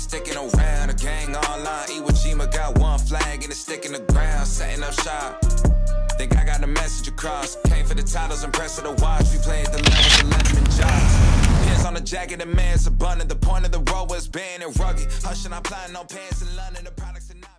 sticking around. A gang online, Iwo Jima got one flag and it's sticking the ground. Setting up shop. Think I got a message across. Came for the titles and press of the watch. We played the levels and Letterman jobs. Pins on the jacket, the man's abundant. The point of the road was banned and rugged. Hushing, I'm planning on pants in London. The products are not.